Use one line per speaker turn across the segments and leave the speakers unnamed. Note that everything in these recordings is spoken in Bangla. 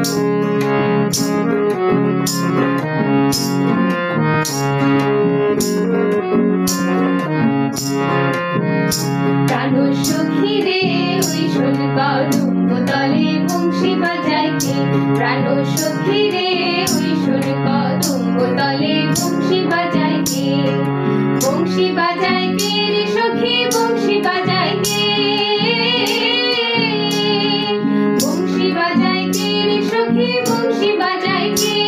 প্রাণ সখী রে ওই শোন কদম্ব তলে বংশী বাজায় কে, প্রাণ সখী রে ওই শোন কদম্ব তলে বংশী বাজায় কে, বংশী বাজায় কে রে সখী বংশী বাজায় কে, বংশী বাজায় কে রে সখী বংশী বাজায় কে,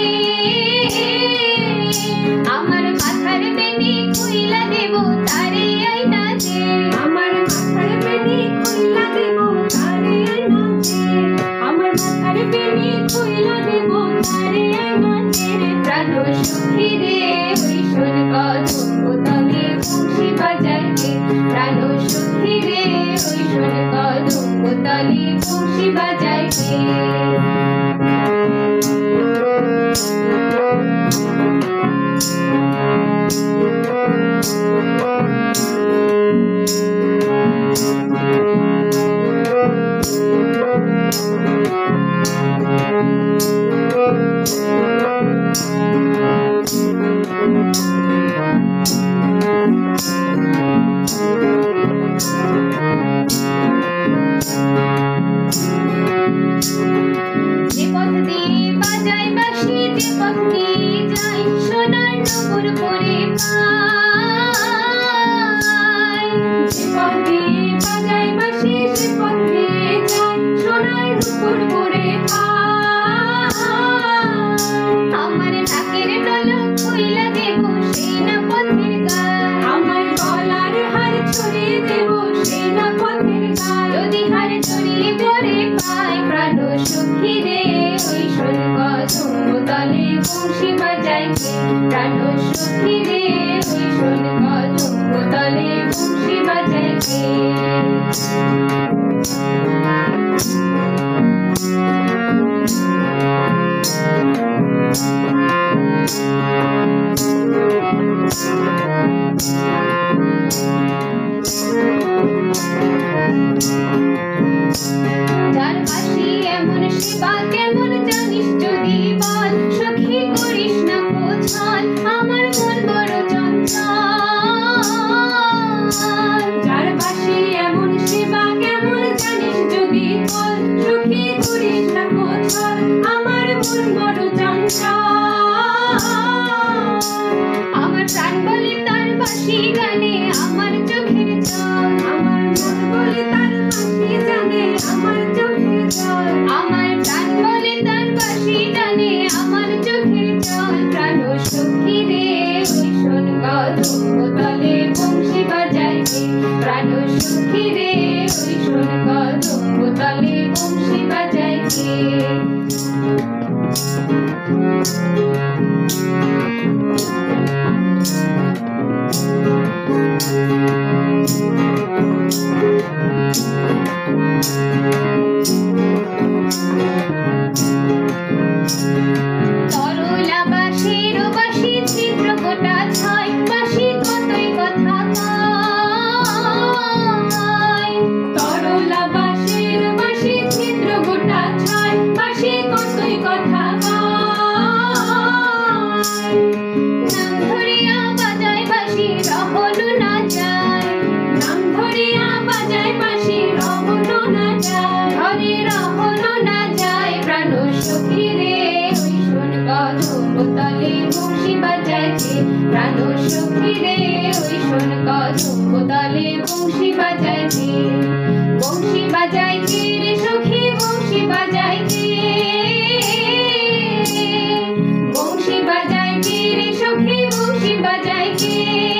আমার মাথার বেনি কইলা দেব তারে আইনা দে, আমার মাথার বেনি কইলা দেব তারে আইনা দে, আমার মাথার বেনি কইলা দেব তারে আইনা দে, প্রাণ সখী রে ওই শোন কদম্ব তলে বংশী বাজায় কে, প্রাণ সখী রে ওই শোন কদম্ব তলে বংশী বাজায় কে। যে পথ দিয়ে বাজায় বাঁশি, যে পথ দিয়ে যায় সোনার নূপুর পরে পায়, যে পথ দিয়ে বাজায় বাঁশি, সে পথ দিয়ে যায় সোনার নূপুর পরে পায়, আমার নাকের ডলক কইলা দেব সেই না পথের গায়, আমার গলার হার ছড়িয়ে দেব সেই না পথের গায়, যদি হার ছড়িয়ে পরে পায়, প্রাণ সখী রে ওই শোন কদম্ব তলে বংশী বাজায় কে, প্রাণ সখী রে ওই শোন কদম্ব তলে বংশী বাজায় কে। যার বাঁশি এমন সেবা কেমন জানিস যদি বল, সখী করিস না বোঝাল আমার মন বড় চঞ্চল, যার বাঁশি এমন সেবা কেমন জানিস যদি বল, সখী করিস না বোঝাল আমার মন বড় চঞ্চল, আমার প্রাণ বলে তার বাঁশি গানে আমার চোখের জল, আমার মন বলে তার বাঁশি জানে আমার চোখের জল, আমার প্রাণ বলে তার বাঁশি জানে আমার চোখের জল, প্রাণ সখী রে ওই শোন কদম্ব তলে বংশী বাজায় কে, প্রাণ সখী রে ওই শোন কদম্ব তলে বংশী বাজায় কে। তরলা বাঁশির বাঁশি ছিদ্র গোটা ছয়, বাঁশি কতই কথা কয়, তরলা বাঁশির বাঁশি ছিদ্র গোটা ছয়, বাঁশি কতই কথা কয়, নাম ধরিয়া বাজায় বাঁশি রহলো না যায়, নাম ধরিয়া বাজায় বাঁশি রহলো না যায়, ঘরে রহলো না যায়, প্রাণ সখী রে ওই শোন কদম্ব তলে বংশী বাজায় কে, প্রাণ সখী রে ওই শোন কদম্ব তলে বংশী বাজায় কে, বংশী বাজায় কে রে সখী বংশী বাজায় কে, বংশী বাজায় কে রে সখী বংশী বাজায় কে,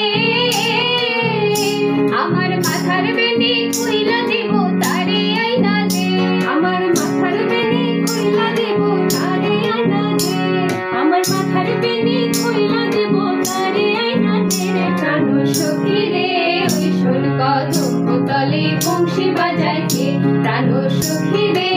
আমার মাথার বেনি কইলা দেব তারে আইনা দে, আমার মাথার বেনি কইলা দেব তারে আইনা দে, আমার মাথার বেনি কইলা দেব তারে আইনা দে, প্রাণ সখী রে ওই শোন কদম্ব তলে বংশী বাজায় কে, প্রাণ সখী রে